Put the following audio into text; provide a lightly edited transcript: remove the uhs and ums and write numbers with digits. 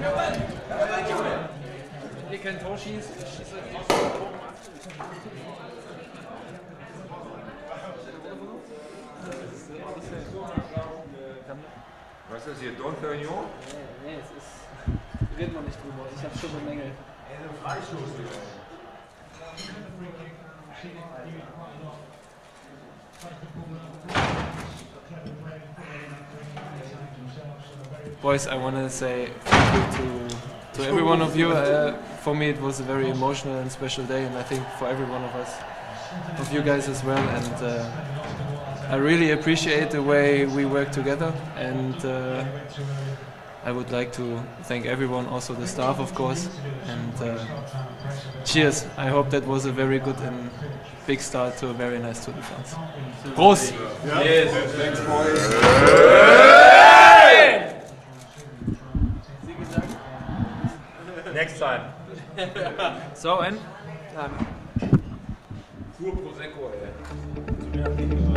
Ihr kennt Toshis. Was ist das hier? Don Perignon? Nee, es ist. Reden wir nicht drüber. Ich hab's schon bemängelt. Boys, I want to say thank you to every one of you. For me, it was a very emotional and special day, and I think for every one of us, of you guys as well. And I really appreciate the way we work together. And I would like to thank everyone, also the staff, of course. And cheers! I hope that was a very good and big start to a very nice Tour de France. Prost! Yes, thanks boys. Next time. So, and? Pur Prosecco, ey.